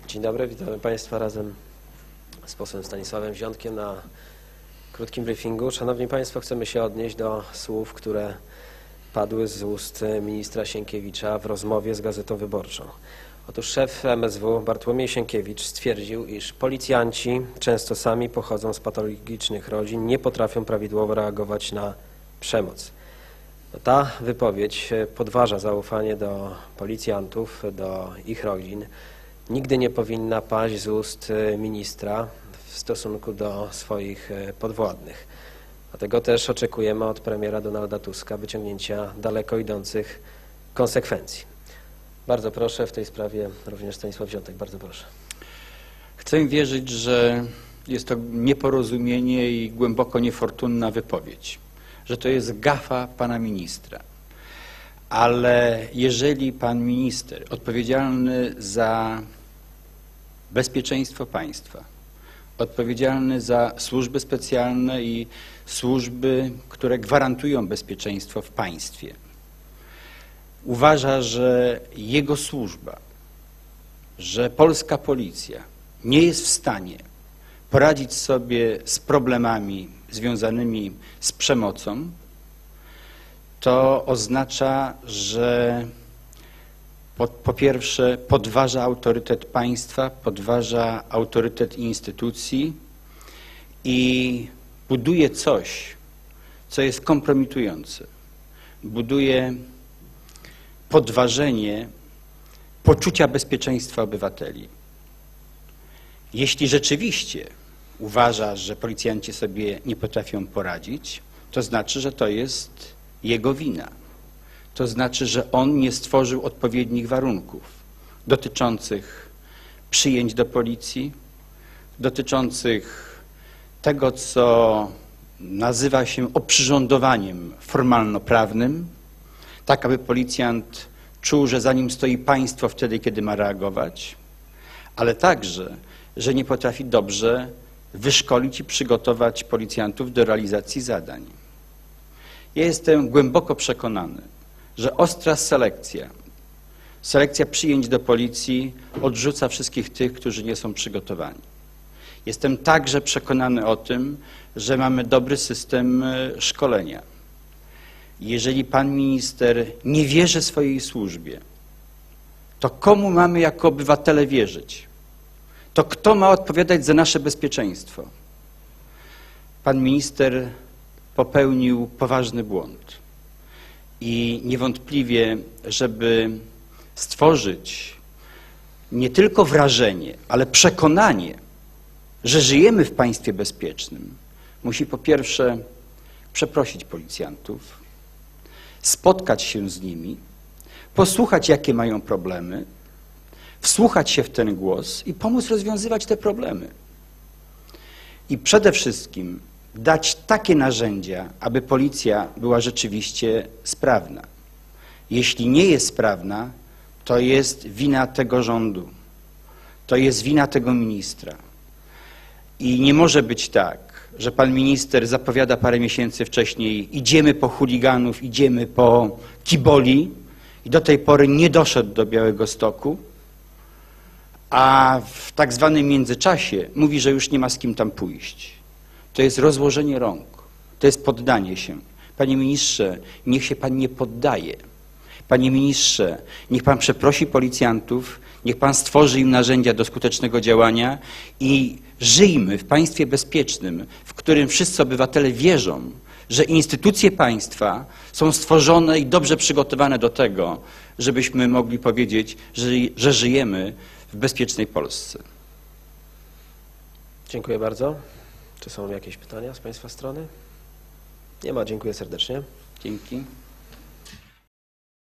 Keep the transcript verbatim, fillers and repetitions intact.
Dzień dobry, witamy Państwa razem z posłem Stanisławem Ziątkiem na krótkim briefingu. Szanowni Państwo, chcemy się odnieść do słów, które padły z ust ministra Sienkiewicza w rozmowie z Gazetą Wyborczą. Otóż szef M S W Bartłomiej Sienkiewicz stwierdził, iż policjanci, często sami pochodzą z patologicznych rodzin, nie potrafią prawidłowo reagować na przemoc. Ta wypowiedź podważa zaufanie do policjantów, do ich rodzin. Nigdy nie powinna paść z ust ministra w stosunku do swoich podwładnych. Dlatego też oczekujemy od premiera Donalda Tuska wyciągnięcia daleko idących konsekwencji. Bardzo proszę, w tej sprawie również Stanisław Ziątek. Bardzo proszę. Chcę wierzyć, że jest to nieporozumienie i głęboko niefortunna wypowiedź, że to jest gafa pana ministra. Ale jeżeli pan minister odpowiedzialny za bezpieczeństwo państwa, odpowiedzialny za służby specjalne i służby, które gwarantują bezpieczeństwo w państwie, uważa, że jego służba, że polska policja nie jest w stanie poradzić sobie z problemami związanymi z przemocą, to oznacza, że po, po pierwsze podważa autorytet państwa, podważa autorytet instytucji i buduje coś, co jest kompromitujące. Buduje podważenie poczucia bezpieczeństwa obywateli. Jeśli rzeczywiście uważa, że policjanci sobie nie potrafią poradzić, to znaczy, że to jest jego wina. To znaczy, że on nie stworzył odpowiednich warunków dotyczących przyjęć do policji, dotyczących tego, co nazywa się oprzyrządowaniem formalno-prawnym, tak aby policjant czuł, że za nim stoi państwo wtedy, kiedy ma reagować, ale także, że nie potrafi dobrze wyszkolić i przygotować policjantów do realizacji zadań. Ja jestem głęboko przekonany, że ostra selekcja, selekcja przyjęć do policji odrzuca wszystkich tych, którzy nie są przygotowani. Jestem także przekonany o tym, że mamy dobry system szkolenia. Jeżeli pan minister nie wierzy swojej służbie, to komu mamy jako obywatele wierzyć? To kto ma odpowiadać za nasze bezpieczeństwo? Pan minister popełnił poważny błąd i niewątpliwie, żeby stworzyć nie tylko wrażenie, ale przekonanie, że żyjemy w państwie bezpiecznym, musi po pierwsze przeprosić policjantów, spotkać się z nimi, posłuchać, jakie mają problemy, wsłuchać się w ten głos i pomóc rozwiązywać te problemy. I przede wszystkim dać takie narzędzia, aby policja była rzeczywiście sprawna. Jeśli nie jest sprawna, to jest wina tego rządu, to jest wina tego ministra. I nie może być tak, że pan minister zapowiada parę miesięcy wcześniej: idziemy po chuliganów, idziemy po kiboli, i do tej pory nie doszedł do Białegostoku, a w tak zwanym międzyczasie mówi, że już nie ma z kim tam pójść. To jest rozłożenie rąk, to jest poddanie się. Panie ministrze, niech się pan nie poddaje. Panie ministrze, niech pan przeprosi policjantów, niech pan stworzy im narzędzia do skutecznego działania i żyjmy w państwie bezpiecznym, w którym wszyscy obywatele wierzą, że instytucje państwa są stworzone i dobrze przygotowane do tego, żebyśmy mogli powiedzieć, że, że żyjemy w bezpiecznej Polsce. Dziękuję bardzo. Czy są jakieś pytania z państwa strony? Nie ma. Dziękuję serdecznie. Dzięki.